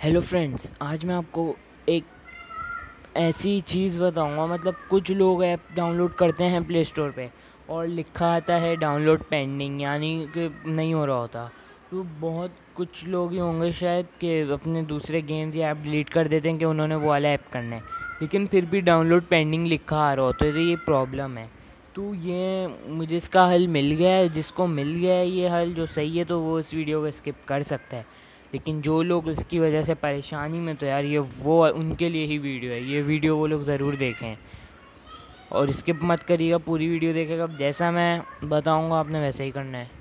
Hello friends, आज मैं आपको एक ऐसी चीज़ बताऊंगा। मतलब कुछ लोग ऐप डाउनलोड करते हैं प्ले स्टोर पे और लिखा आता है डाउनलोड पेंडिंग, यानी कि नहीं हो रहा होता। तो बहुत कुछ लोग ही होंगे शायद कि अपने दूसरे गेम्स या ऐप डिलीट कर देते हैं कि उन्होंने वो वाला ऐप करना है, लेकिन फिर भी डाउनलोड पेंडिंग लिखा आ रहा होता है। तो ये प्रॉब्लम है। तो ये मुझे इसका हल मिल गया है। जिसको मिल गया है ये हल जो सही है, तो वो इस वीडियो को स्किप कर सकता है। लेकिन जो लोग इसकी वजह से परेशानी में, तो यार ये वो उनके लिए ही वीडियो है। ये वीडियो वो लोग ज़रूर देखें और स्किप मत करिएगा, पूरी वीडियो देखेगा। जैसा मैं बताऊंगा आपने वैसे ही करना है।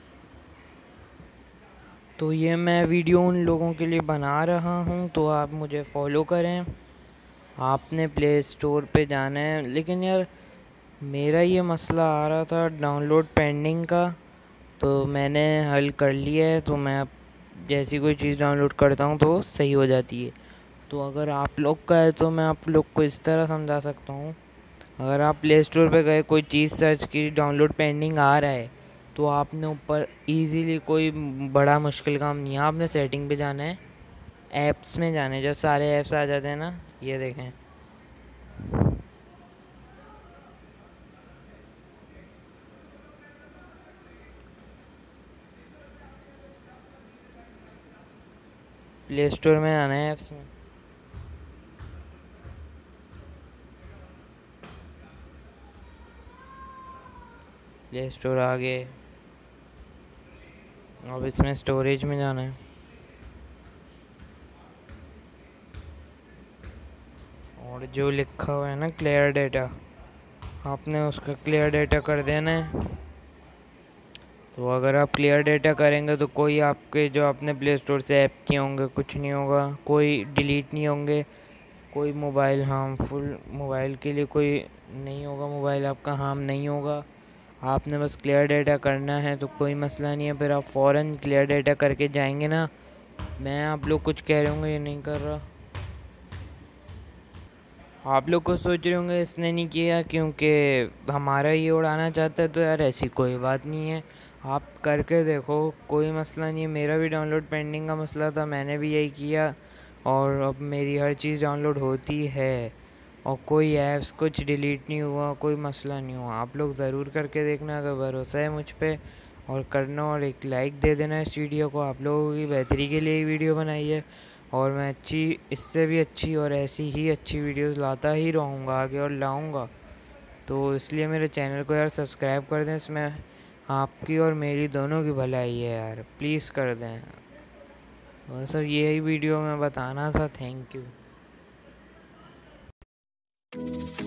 तो ये मैं वीडियो उन लोगों के लिए बना रहा हूँ, तो आप मुझे फॉलो करें। आपने प्ले स्टोर पे जाना है, लेकिन यार मेरा ये मसला आ रहा था डाउनलोड पेंडिंग का, तो मैंने हल कर लिया है। तो मैं अब जैसी कोई चीज़ डाउनलोड करता हूँ तो सही हो जाती है। तो अगर आप लोग का है तो मैं आप लोग को इस तरह समझा सकता हूँ। अगर आप प्ले स्टोर पे गए, कोई चीज़ सर्च की, डाउनलोड पेंडिंग आ रहा है, तो आपने ऊपर इजीली, कोई बड़ा मुश्किल काम नहीं है, आपने सेटिंग पे जाना है, ऐप्स में जाना है। जब सारे ऐप्स आ जाते हैं ना, ये देखें, प्ले स्टोर में आना है, ऐप्स में। प्ले स्टोर आ गए, अब इसमें स्टोरेज में जाना है और जो लिखा हुआ है ना क्लियर डेटा, आपने उसका क्लियर डेटा कर देना है। तो अगर आप क्लियर डेटा करेंगे तो कोई आपके जो आपने प्ले स्टोर से ऐप किए होंगे कुछ नहीं होगा, कोई डिलीट नहीं होंगे, कोई मोबाइल हार्मफुल, मोबाइल के लिए कोई नहीं होगा, मोबाइल आपका हार्म नहीं होगा। आपने बस क्लियर डेटा करना है तो कोई मसला नहीं है। फिर आप फ़ौरन क्लियर डेटा करके जाएंगे ना। मैं आप लोग कुछ कह रहे होंगे ये नहीं कर रहा, आप लोग को सोच रहे होंगे इसने नहीं किया क्योंकि हमारा ये उड़ाना चाहता है। तो यार ऐसी कोई बात नहीं है, आप करके देखो, कोई मसला नहीं है। मेरा भी डाउनलोड पेंडिंग का मसला था, मैंने भी यही किया और अब मेरी हर चीज़ डाउनलोड होती है और कोई ऐप्स कुछ डिलीट नहीं हुआ, कोई मसला नहीं हुआ। आप लोग ज़रूर करके देखना अगर भरोसा है मुझ पे, और करना और एक लाइक दे देना इस वीडियो को। आप लोगों की बेहतरी के लिए वीडियो बनाई है और मैं इससे भी अच्छी और ऐसी ही अच्छी वीडियोस लाता ही रहूँगा आगे और लाऊँगा। तो इसलिए मेरे चैनल को यार सब्सक्राइब कर दें, इसमें आपकी और मेरी दोनों की भलाई है यार, प्लीज़ कर दें। बस अब यही वीडियो में बताना था। Thank you.